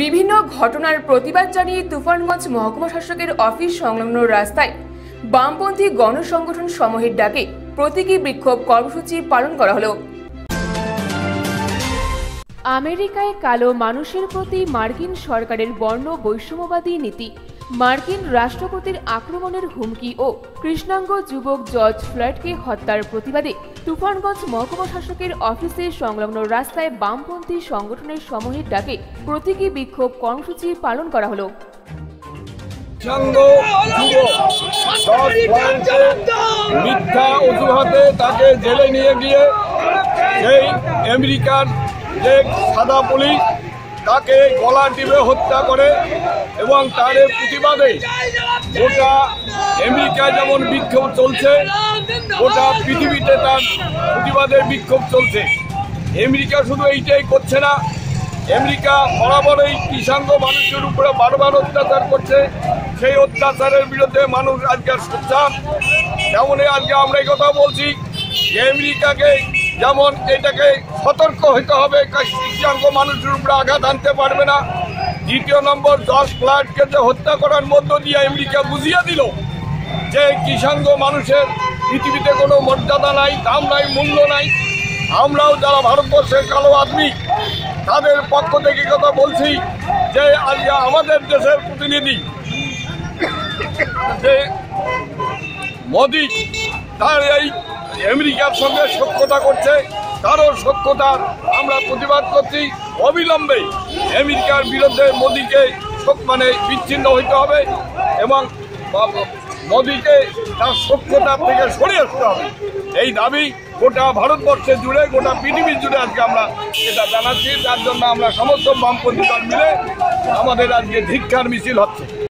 বিভিন্ন ঘটনার প্রতিবাদ জানিয়ে তুফানগঞ্জ মহকুমা শাসকের অফিস সংলগ্ন রাস্তায় বামপন্থী গণসংগঠন সমূহের ডাকে প্রতীকী বিক্ষোভ কর্মসূচি পালন করা হলো। আমেরিকায় কালো মানুষের প্রতি মার্কিন সরকারের বর্ণ বৈষম্যবাদী নীতি, মার্কিন রাষ্ট্রপতির আক্রমণের হুমকি ও কৃষ্ণাঙ্গ যুবক জর্জ ফ্লয়েডকে হত্যার প্রতিবাদে তুফানগঞ্জ মহকুমা শাসকের অফিসে সংলগ্ন রাস্তায় বামপন্থী সংগঠনের সমূহের ডাকে প্রতীকী বিক্ষোভ কর্মসূচি পালন করা হলো। মিথ্যা অজুহাতে তাকে জেলে নিয়ে গিয়ে সেই আমেরিকার যে সাদা পুলিশ তাকে গলা টিপে হত্যা করে এবং তার প্রতিবাদে গোটা আমেরিকায় যেমন বিক্ষোভ চলছে, গোটা পৃথিবীতে তার প্রতিবাদে বিক্ষোভ চলছে। আমেরিকা শুধু এইটাই করছে না, আমেরিকা বরাবরই কৃষাঙ্গ মানুষের উপরে বারবার অত্যাচার করছে। সেই অত্যাচারের বিরুদ্ধে মানুষ আজকে সোচ্চার। তেমনই আজকে আমরা এই কথা বলছি যে আমেরিকাকে যেমন এটাকে সতর্ক হতে হবে, কৃষাঙ্গ মানুষের উপরে আঘাত আনতে পারবে না। দ্বিতীয় নম্বর, জর্জ ফ্লয়েডকে যে হত্যা করার মধ্য দিয়ে আমেরিকা বুঝিয়ে দিল যে কৃষাঙ্গ মানুষের পৃথিবীতে কোনো মর্যাদা নাই, দাম নাই, মূল্য নাই। আমরাও যারা ভারতবর্ষের কালো আদমি তাদের পক্ষ থেকে কথা বলছি যে আজকে আমাদের দেশের প্রতিনিধি যে মোদি তার এই আমেরিকার সঙ্গে সখ্যতা করছে, তারও সখ্যতার আমরা প্রতিবাদ করছি। অবিলম্বে আমেরিকার বিরুদ্ধে মোদিকে বিচ্ছিন্ন হইতে হবে এবং মোদিকে তার সখ্যতার থেকে সরে আসতে হবে। এই দাবি গোটা ভারতবর্ষে জুড়ে, গোটা পৃথিবী জুড়ে আজকে আমরা এটা জানাচ্ছি। তার জন্য আমরা সমস্ত বামপন্থী দল মিলে আমাদের আজকে ধিক্কার মিছিল হচ্ছে।